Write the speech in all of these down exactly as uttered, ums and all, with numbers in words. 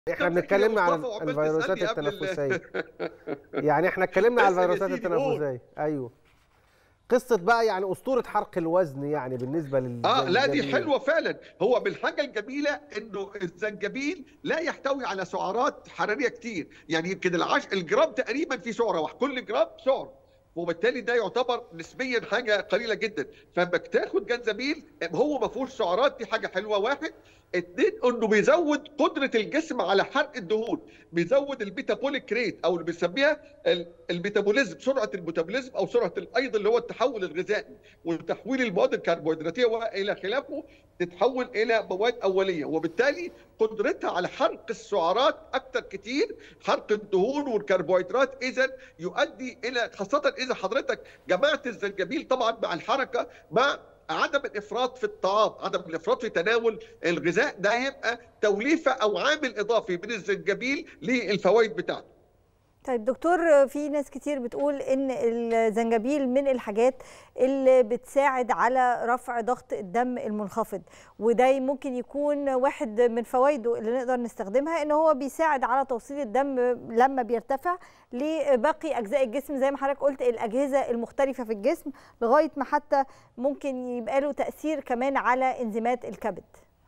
احنا بنتكلمنا على الفيروسات التنفسيه. يعني احنا اتكلمنا على الفيروسات التنفسيه. ايوه. قصه بقى يعني اسطوره حرق الوزن يعني بالنسبه للزنجبيل. اه لا دي حلوه فعلا. هو بالحاجه الجميله انه الزنجبيل لا يحتوي على سعرات حراريه كتير، يعني يمكن العش... الجرام تقريبا في سعره واحد، كل جرام سعر، وبالتالي ده يعتبر نسبيا حاجه قليله جدا. فلما تاخد جنزبيل هو ما فيهوش سعرات، دي حاجه حلوه واحد. اتنين انه بيزود قدره الجسم على حرق الدهون، بيزود البيتابوليك ريت او اللي بنسميها الميتابوليزم، سرعه الميتابوليزم او سرعه الايض اللي هو التحول الغذائي وتحويل المواد الكربوهيدراتيه والى خلافه تتحول الى مواد اوليه، وبالتالي قدرتها على حرق السعرات اكثر كتير، حرق الدهون والكربوهيدرات، اذا يؤدي الى خاصه اذا حضرتك جمعت الزنجبيل طبعا مع الحركه مع عدم الافراط في الطعام، عدم الافراط في تناول الغذاء، ده هيبقى توليفه او عامل اضافي من الزنجبيل للفوائد بتاعته. طيب دكتور، في ناس كتير بتقول ان الزنجبيل من الحاجات اللي بتساعد على رفع ضغط الدم المنخفض، وده ممكن يكون واحد من فوائده اللي نقدر نستخدمها ان هو بيساعد على توصيل الدم لما بيرتفع لباقي اجزاء الجسم زي ما حضرتك قلت، الاجهزه المختلفه في الجسم، لغايه ما حتى ممكن يبقى له تاثير كمان على انزيمات الكبد.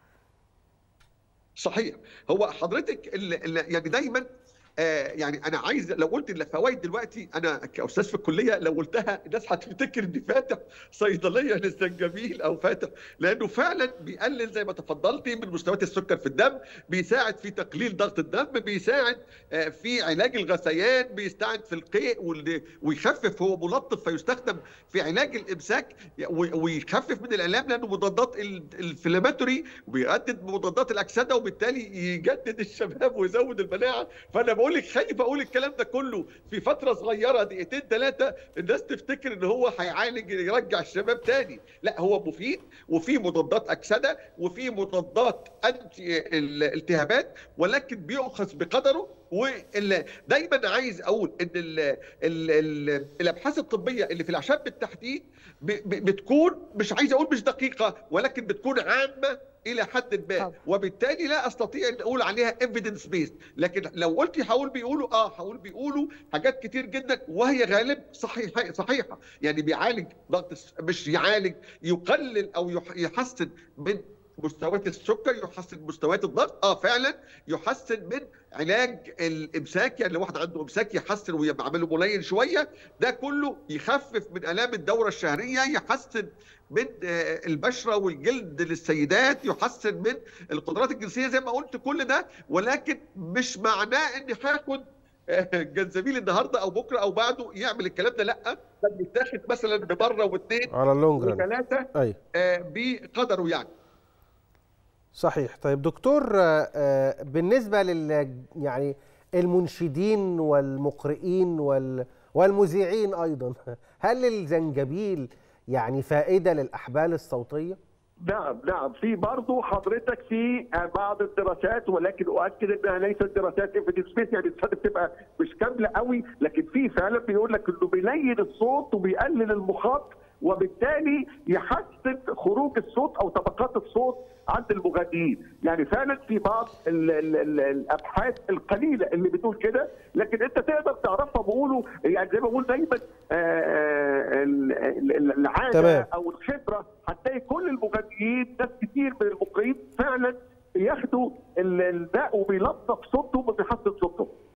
صحيح. هو حضرتك ال ال يعني دايما آه يعني انا عايز لو قلت الفوائد دلوقتي، انا كاستاذ في الكليه لو قلتها الناس هتفتكر اني فاتح صيدليه للزنجبيل او فاتح، لانه فعلا بيقلل زي ما تفضلتي من مستويات السكر في الدم، بيساعد في تقليل ضغط الدم، بيساعد آه في علاج الغثيان، بيساعد في القيء ويخفف، هو ملطف فيستخدم في علاج الامساك ويخفف من الالام لانه مضادات الانفلاماتوري وبيردد مضادات الاكسده، وبالتالي يجدد الشباب ويزود المناعه. فانا بقول لك خايف اقول الكلام ده كله في فتره صغيره دقيقتين ثلاثه الناس تفتكر ان هو هيعالج يرجع الشباب تاني، لا هو مفيد وفي مضادات اكسده وفي مضادات انتي الالتهابات، ولكن بيؤخذ بقدره. ودايما عايز اقول ان ال ال ال الابحاث الطبيه اللي في الاعشاب بالتحديد بتكون مش عايز اقول مش دقيقه، ولكن بتكون عامه الى حد ما، وبالتالي لا استطيع ان اقول عليها ايفيدنس بيست. لكن لو قلت هقول بيقولوا اه هقول بيقولوا حاجات كتير جدا وهي غالب صحيحه صحيحه، يعني بيعالج ضغط، مش يعالج، يقلل او يحسن من مستويات السكر، يحسن مستويات الضغط، اه فعلا يحسن من علاج الامساك، يعني لو واحد عنده امساك يحسن ويبقى عامله ملين شويه، ده كله يخفف من الام الدوره الشهريه، يحسن من البشره والجلد للسيدات، يحسن من القدرات الجنسيه زي ما قلت كل ده، ولكن مش معناه اني هاخد جنزبيل النهارده او بكره او بعده يعمل الكلام ده، لا ده بيتاخد مثلا بمره واثنين على اللونج ران وثلاثه بقدره يعني. صحيح. طيب دكتور، بالنسبه لل يعني المنشدين والمقرئين والمذيعين ايضا، هل الزنجبيل يعني فائده للاحبال الصوتيه؟ نعم نعم، في برضه حضرتك في بعض الدراسات، ولكن اؤكد انها ليست دراسات ايفيدنس بيس، يعني بتبقى مش كامله قوي، لكن في فعلا بيقول لك انه بيلين الصوت وبيقلل المخاط، وبالتالي يحسن خروج الصوت او طبقات الصوت عند المغنيين. يعني فعلا في بعض ال ال ال الابحاث القليله اللي بتقول كده، لكن انت تقدر تعرفها. بقولوا يعني زي ما بقول دايما العاده تمام. او الخبره، هتلاقي كل المغنيين، ناس كتير من المقرئين فعلا بياخدوا الماء وبيلطف صوتهم وبيحسن صوتهم.